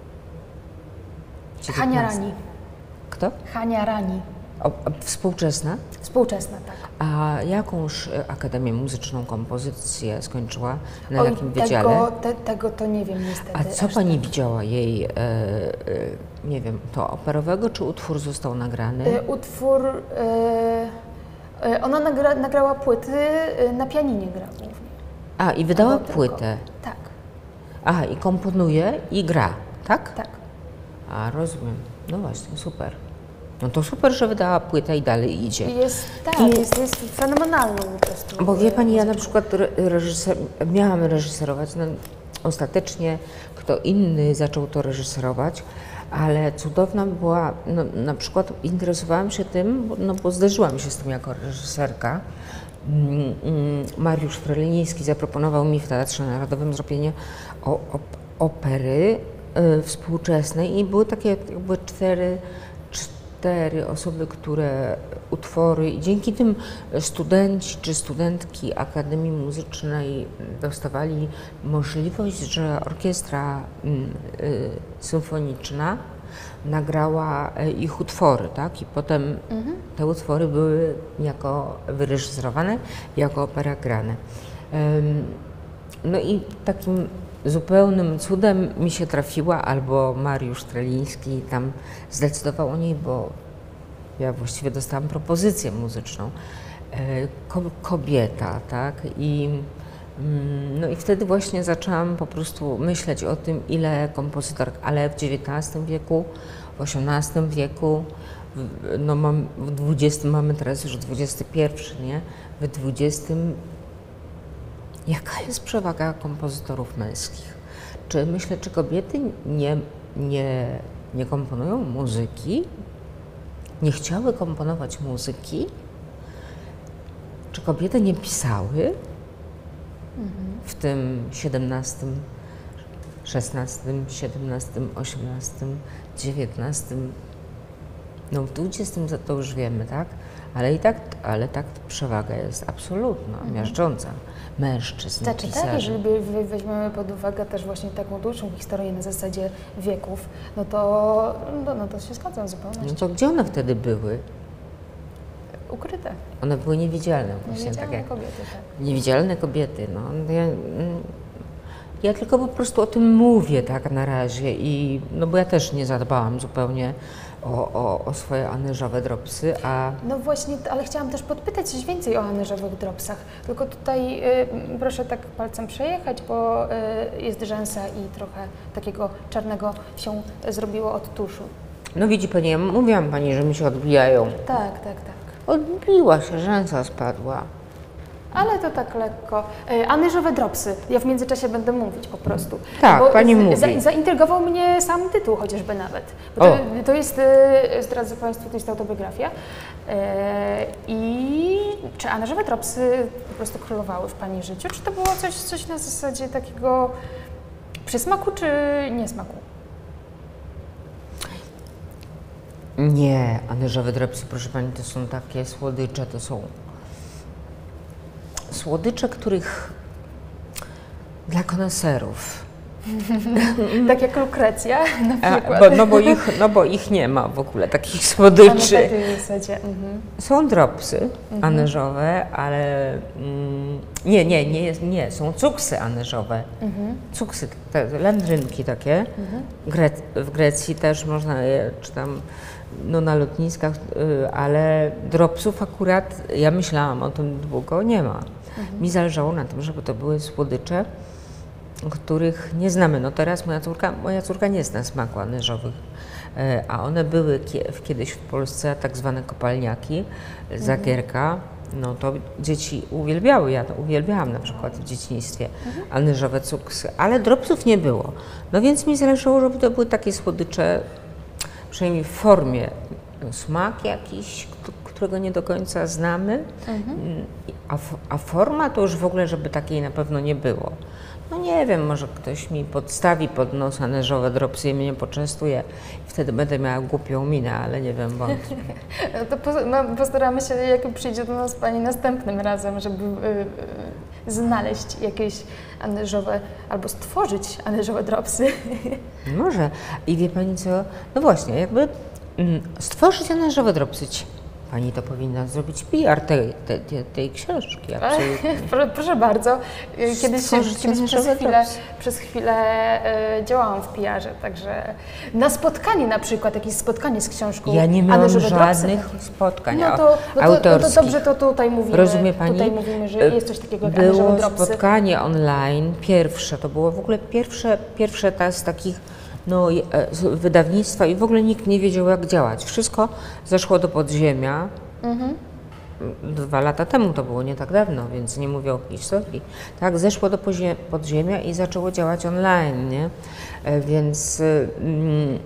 Hania Rani. Kto? Hania Rani. O, a współczesna? Współczesna, tak. A jakąż Akademię Muzyczną kompozycję skończyła? Na Oj, jakim tego, wydziale? Te, tego to nie wiem niestety. A co pani tak. widziała jej, e, e, nie wiem, to operowego, czy utwór został nagrany? E, utwór, e, ona nagra, nagrała płyty, na pianinie gra głównie. A, i wydała Albo płytę? Tylko. Tak. Aha, i komponuje i gra, tak? Tak. A, rozumiem. No właśnie, super. No to super, że wydała płytę i dalej idzie. Jest, tak, I, jest, jest fenomenalną po prostu. Bo wie pani, ja na przykład reżyser, miałam reżyserować, no, ostatecznie kto inny zaczął to reżyserować, ale cudowna była, no, na przykład interesowałam się tym, no bo zderzyłam się z tym jako reżyserka. Mariusz Freliński zaproponował mi w Teatrze Narodowym zrobienie o, o, opery y, współczesnej i były takie jakby cztery, cztery osoby, które utwory i dzięki tym studenci czy studentki Akademii Muzycznej dostawali możliwość, że orkiestra y, y, symfoniczna nagrała ich utwory, tak? I potem mhm. te utwory były jako wyreżyserowane, jako opera grane. No i takim zupełnym cudem mi się trafiła, albo Mariusz Treliński tam zdecydował o niej, bo ja właściwie dostałam propozycję muzyczną. Kobieta, tak? I no i wtedy właśnie zaczęłam po prostu myśleć o tym, ile kompozytorek, ale w dziewiętnastym wieku, w osiemnastym wieku, no mam, w dwudziestym mamy teraz już dwudziesty pierwszy, nie? W dwudziestym jaka jest przewaga kompozytorów męskich? Czy myślę, czy kobiety nie, nie, nie komponują muzyki? Nie chciały komponować muzyki? Czy kobiety nie pisały? W tym siedemnastym, szesnastym, siedemnastym, osiemnastym, dziewiętnastym, no w dwudziestym to już wiemy, tak? Ale i tak, ale tak przewaga jest absolutna, mhm. miażdżąca mężczyzn, Znaczy pisarzy. tak, jeżeli weźmiemy pod uwagę też właśnie taką dłuższą historię na zasadzie wieków, no to, no, no to się zgadzam zupełnie. No to gdzie one wtedy były? Ukryte. One były niewidzialne. Właśnie, Niewidzialne tak jak kobiety, tak. Niewidzialne kobiety, no. Ja, ja tylko po prostu o tym mówię tak na razie i no bo ja też nie zadbałam zupełnie o, o, o swoje anyżowe dropsy, a... No właśnie, ale chciałam też podpytać coś więcej o anyżowych dropsach, tylko tutaj y, proszę tak palcem przejechać, bo y, jest rzęsa i trochę takiego czarnego się zrobiło od tuszu. No widzi Pani, ja mówiłam Pani, że mi się odbijają. Tak, tak, tak. Odbiła się, rzęsa spadła. Ale to tak lekko. E, anyżowe dropsy. Ja w międzyczasie będę mówić po prostu. Tak, bo Pani z, mówi. Za, zaintrygował mnie sam tytuł chociażby nawet. Bo to, to jest, e, zdradzę Państwu, to jest autobiografia. E, I czy anyżowe dropsy po prostu królowały w Pani życiu? Czy to było coś, coś na zasadzie takiego przysmaku, czy niesmaku? Nie, anyżowe dropsy, proszę Pani, to są takie słodycze, to są słodycze, których dla koneserów. Tak jak lukrecja na przykład. A, bo, no, bo ich, no bo ich nie ma w ogóle, takich słodyczy. A na takiej zasadzie. Mhm. Są dropsy mhm. anyżowe, ale mm, nie, nie, nie, jest, nie, są cuksy anyżowe. Mhm. Cuksy, te landrynki takie. Mhm. Gre w Grecji też można je, czy tam no, na lotniskach, y, ale dropsów akurat, ja myślałam o tym długo, nie ma. Mhm. Mi zależało na tym, żeby to były słodycze, których nie znamy. No teraz moja córka, moja córka nie zna smaku anyżowych, y, a one były kiedyś w Polsce tak zwane kopalniaki, mhm. Zagierka. No to dzieci uwielbiały, ja to uwielbiałam na przykład w dzieciństwie, mhm. anyżowe cuksy, ale dropsów nie było. No więc mi zależało, żeby to były takie słodycze, przynajmniej w formie, smak jakiś, którego nie do końca znamy, mhm. a, a forma to już w ogóle, żeby takiej na pewno nie było. No nie wiem, może ktoś mi podstawi pod nos anyżowe dropsy i mnie poczęstuje i wtedy będę miała głupią minę, ale nie wiem, wątpię. To po, no, postaramy się, jak przyjdzie do nas Pani następnym razem, żeby y, y, znaleźć jakieś anyżowe, albo stworzyć anyżowe dropsy. Może. I wie Pani co, no właśnie, jakby mm, stworzyć anyżowe dropsy. Pani to powinna zrobić P R tej, tej, tej, tej książki, absolutnie. Proszę bardzo. Kiedyś, kiedyś przez, chwilę, przez chwilę e, działałam w P R ze, także na spotkanie na przykład, jakieś spotkanie z książką. Ja nie miałam żadnych dropsy, spotkań no to, no to, autorskich. No to dobrze, to tutaj mówimy, Rozumie Pani? Tutaj mówimy, że jest coś takiego jak anyżowe dropsy. Było spotkanie online, pierwsze, to było w ogóle pierwsze, pierwsze ta z takich no, wydawnictwa i w ogóle nikt nie wiedział, jak działać. Wszystko zeszło do podziemia. Mhm. dwa lata temu to było, nie tak dawno, więc nie mówię o historii. Tak, zeszło do pozie- podziemia i zaczęło działać online, nie? E, więc mm,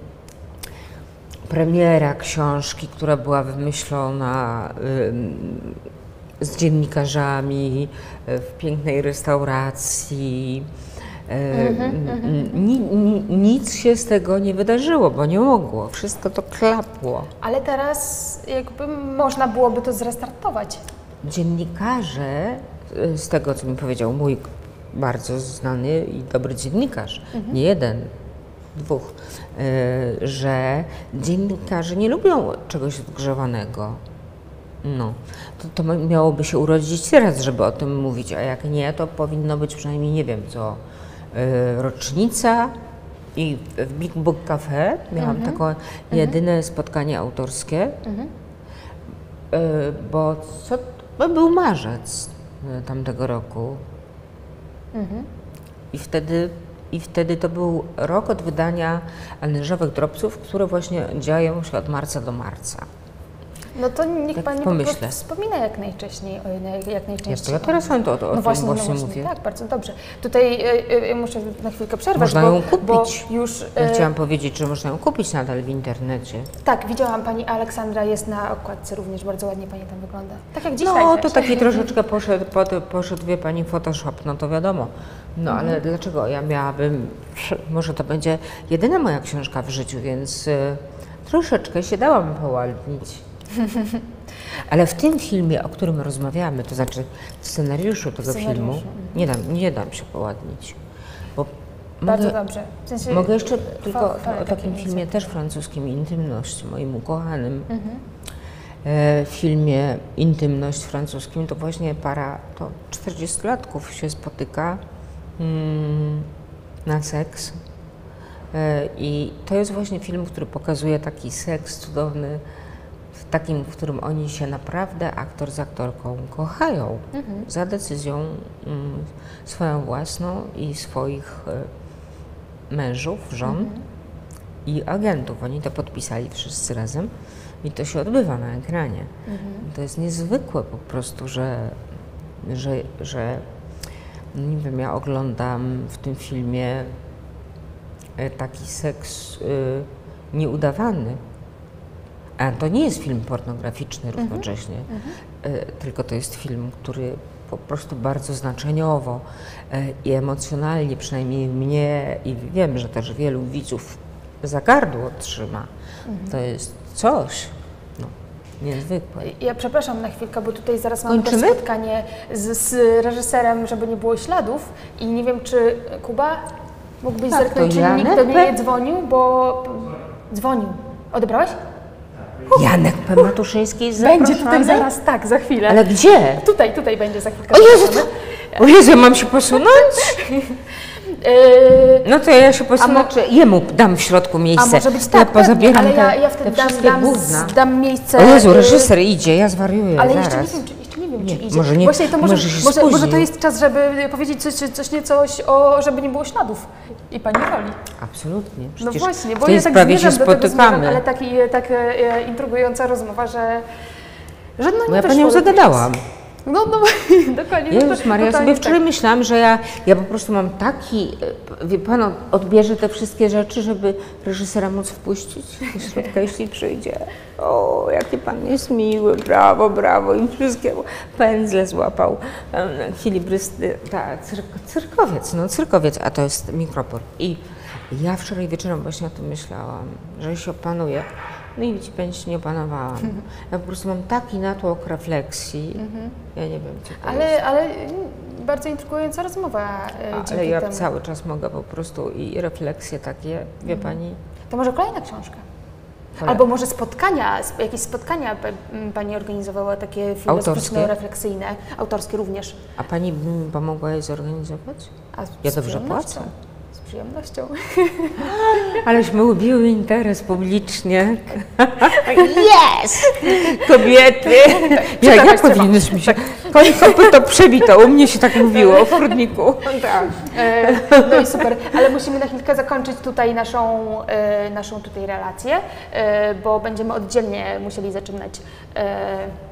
premiera książki, która była wymyślona y, z dziennikarzami y, w pięknej restauracji. Mm-hmm, ni, ni, nic się z tego nie wydarzyło, bo nie mogło. Wszystko to klapło. Ale teraz jakby można byłoby to zrestartować. Dziennikarze, z tego co mi powiedział mój bardzo znany i dobry dziennikarz, mhm. nie jeden, dwóch, y, że dziennikarze nie lubią czegoś odgrzewanego. No, to, to miałoby się urodzić teraz, żeby o tym mówić, a jak nie, to powinno być przynajmniej, nie wiem co, y, rocznica i w Big Book Cafe miałam mhm. takie jedyne mhm. spotkanie autorskie, mhm. y, bo co, bo był marzec y, tamtego roku mhm. i wtedy I wtedy to był rok od wydania Alnyżowych Drobców, które właśnie dzieją się od marca do marca. No to niech tak Pani pomyślę. po prostu wspomina jak najwcześniej, jak najczęściej. Ja teraz mam to, to o no właśnie, tym właśnie no właśnie, mówię. Tak, bardzo dobrze. Tutaj y, y, muszę na chwilkę przerwać, Można bo, ją kupić. Bo już, y, ja chciałam powiedzieć, że można ją kupić nadal w internecie. Tak, widziałam Pani Aleksandra, jest na okładce również, bardzo ładnie Pani tam wygląda. Tak jak dzisiaj No też. to taki troszeczkę poszedł, pod, poszedł, wie Pani, Photoshop, no to wiadomo. No mhm. ale dlaczego ja miałabym, może to będzie jedyna moja książka w życiu, więc y, troszeczkę się dałam poładnić. Ale w tym filmie, o którym rozmawiamy, to znaczy w scenariuszu tego scenariuszu. filmu, nie dam, nie dam się poładnić. Bo Bardzo mogę, dobrze. W sensie mogę jeszcze tylko chwalę o takim takie filmie też francuskim, Intymność, moim ukochanym mhm. e, filmie Intymność francuskim, to właśnie para, to czterdziestolatków się spotyka mm, na seks. E, I to jest właśnie film, który pokazuje taki seks cudowny, takim, w którym oni się naprawdę, aktor z aktorką, kochają mhm. za decyzją mm, swoją własną i swoich y, mężów, żon mhm. i agentów. Oni to podpisali wszyscy razem i to się odbywa na ekranie. Mhm. To jest niezwykłe po prostu, że, że, że nie wiem, ja oglądam w tym filmie y, taki seks y, nieudawany. A to nie jest film pornograficzny równocześnie, mm-hmm. y, tylko to jest film, który po prostu bardzo znaczeniowo y, i emocjonalnie, przynajmniej mnie i wiem, że też wielu widzów za gardło trzyma. Mm-hmm. To jest coś no, niezwykłe. Ja przepraszam na chwilkę, bo tutaj zaraz mamy też spotkanie z, z reżyserem, żeby nie było śladów i nie wiem, czy Kuba mógłbyś tak, zerknąć, czy Janek nikt do mnie nie dzwonił, bo dzwonił. Odebrałeś? Janek P. Matuszyński jest zaproszony? Będzie tutaj zaraz, tak, za chwilę. Ale gdzie? Tutaj, tutaj będzie za chwilkę. O Jezu, to, o Jezu, ja mam się posunąć? No to ja się posunę, czy jemu dam w środku miejsce. A może być tak, ja pozabieram ale te, ja, ja wtedy te dam, wszystkie dam, gówna. dam miejsce. O Jezu, reżyser idzie, ja zwariuję Ale zaraz. jeszcze nie wiem, czy, jeszcze nie wiem, nie, czy idzie. Może nie, Właśnie to może, może, się może, może to jest czas, żeby powiedzieć coś, coś nie coś, o, żeby nie było śladów i Pani roli. Absolutnie. No właśnie, bo w tej ja tak sprawie się zmierzam do tego spotykamy. zmierzam, ale taki, tak e, intrygująca rozmowa, że, że no nie Bo ja wyszło Panią lepiej. zagadałam. No, no dokładnie. Jezus Maria, ja to sobie jest wczoraj tak. myślałam, że ja, ja po prostu mam taki, wie Pan, odbierze te wszystkie rzeczy, żeby reżysera móc wpuścić do środka, jeśli przyjdzie. O, jaki Pan jest miły, brawo, brawo i wszystkie pędzle złapał. Filibrysty, tak, cyrk, cyrkowiec, no cyrkowiec, a to jest mikropor. I ja wczoraj wieczorem właśnie o tym myślałam, że się opanuje. No i Pani się nie opanowałam. Ja po prostu mam taki natłok refleksji. Mhm. Ja nie wiem, co to ale, jest. Ale bardzo intrygująca rozmowa e, Ale dzięki ja temu. cały czas mogę po prostu i refleksje takie, wie Mhm. Pani. To może kolejna książka? Kolej. Albo może spotkania, sp- jakieś spotkania p- Pani organizowała takie filozoficzno-refleksyjne, autorskie również. A Pani by mi pomogła je zorganizować? A Ja z dobrze przyjemnością. płacę. Z przyjemnością. Aleśmy ubiły interes publicznie. Yes! Kobiety! Ja, jak powinnyśmy się... Pani kopyto przebito, u mnie się tak mówiło w Prudniku. Tak. E, no i super, ale musimy na chwilkę zakończyć tutaj naszą, e, naszą tutaj relację, e, bo będziemy oddzielnie musieli zaczynać e,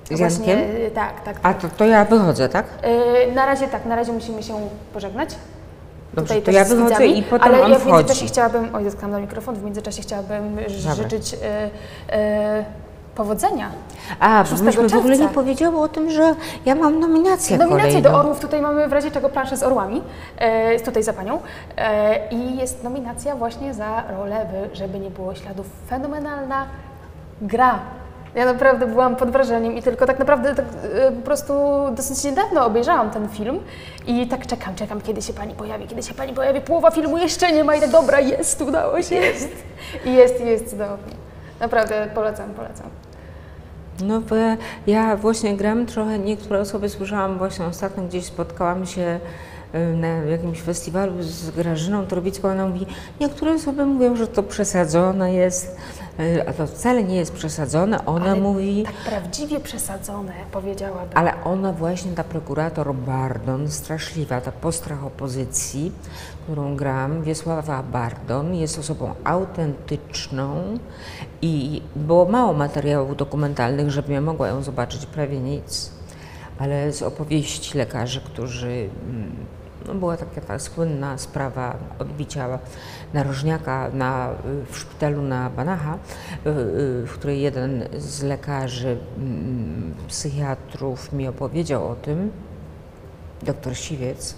Z Jankiem? Właśnie, tak, tak. A to, to ja wychodzę, tak? Yy, na razie tak, na razie musimy się pożegnać. Dobrze, Tutaj to też ja z wychodzę widzami, i potem ale on ja w wchodzi. międzyczasie chciałabym, oj, dotknąłem na mikrofon, w międzyczasie chciałabym Dobra. życzyć yy, yy, powodzenia. A, bo szóstego myśmy w ogóle nie czerwca. powiedziały o tym, że ja mam nominację Nominacje kolejną. do Orłów, tutaj mamy w razie czego planszę z orłami, e, tutaj za panią. E, I jest nominacja właśnie za rolę w Żeby nie było śladów. Fenomenalna gra. Ja naprawdę byłam pod wrażeniem i tylko tak naprawdę tak, e, po prostu dosyć niedawno obejrzałam ten film i tak czekam, czekam, kiedy się pani pojawi, kiedy się pani pojawi. Połowa filmu jeszcze nie ma i tak dobra, jest, udało się. Jest. I jest, i jest cudownie. Naprawdę polecam, polecam. No bo ja, ja właśnie gram trochę, niektóre osoby słyszałam właśnie ostatnio gdzieś spotkałam się y, na jakimś festiwalu z Grażyną Trobicką, ona mówi, niektóre osoby mówią, że to przesadzone jest, y, a to wcale nie jest przesadzone, ona Ale mówi... tak prawdziwie przesadzone, powiedziałabym. Ale ona właśnie, ta prokurator Bardon, straszliwa, ta postrach opozycji, którą gram, Wiesława Bardon, jest osobą autentyczną i było mało materiałów dokumentalnych, żebym ja mogła ją zobaczyć, prawie nic, ale z opowieści lekarzy, którzy, no była taka ta słynna sprawa odbicia narożniaka na, w szpitalu na Banacha, w której jeden z lekarzy, psychiatrów mi opowiedział o tym, doktor Siwiec,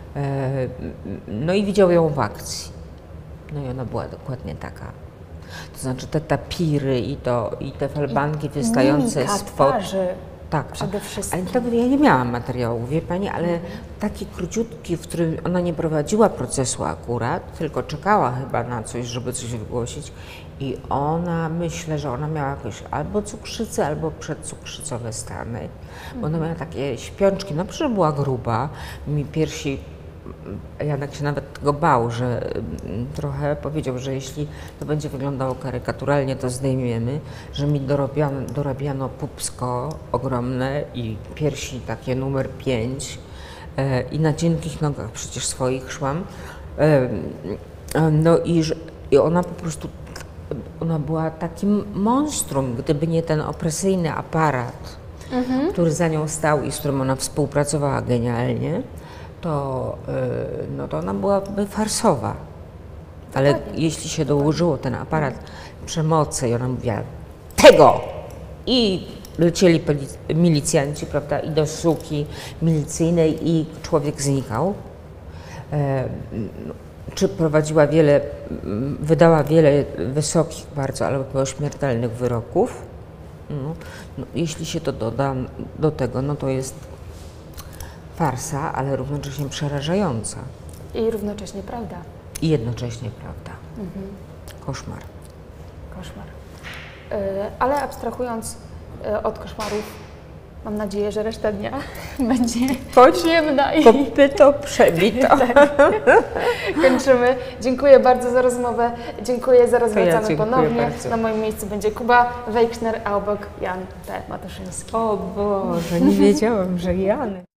no i widział ją w akcji. No i ona była dokładnie taka. To znaczy te tapiry i, to, i te falbanki wystające mimika spod... twarzy. Tak, Przede wszystkim. ale tego ja nie miałam materiału, wie pani, ale Mhm. taki króciutki, w którym ona nie prowadziła procesu akurat, tylko czekała chyba na coś, żeby coś wygłosić i ona, myślę, że ona miała jakieś albo cukrzycę, albo przedcukrzycowe stany, bo ona miała takie śpiączki, no przecież była gruba, mi piersi, Janek się nawet tego bał, że mm, trochę powiedział, że jeśli to będzie wyglądało karykaturalnie, to zdejmiemy, że mi dorabiano, dorabiano pupsko ogromne i piersi takie numer pięć e, i na cienkich nogach przecież swoich szłam. E, no i, że, i ona po prostu, ona była takim monstrum, gdyby nie ten opresyjny aparat, mhm. który za nią stał i z którym ona współpracowała genialnie, to, no to ona byłaby farsowa. Ale Dokładnie. jeśli się dołożyło ten aparat przemocy i ona mówiła tego i lecieli milicjanci, prawda, i do suki milicyjnej i człowiek znikał. E, czy prowadziła wiele, wydała wiele wysokich bardzo, albo śmiertelnych wyroków. No, no, jeśli się to doda do tego, no to jest farsa, ale równocześnie przerażająca. I równocześnie prawda. I jednocześnie prawda. Mhm. Koszmar. Koszmar. E, ale abstrahując e, od koszmarów, mam nadzieję, że reszta dnia będzie przyjemna i Kopyto przebito. tak. Kończymy. Dziękuję bardzo za rozmowę. Dziękuję, zaraz To ja wracamy dziękuję ponownie. bardzo. Na moim miejscu będzie Kuba Wejkszner, a obok Jan P. Matuszyński. O Boże, nie wiedziałam, że Jan.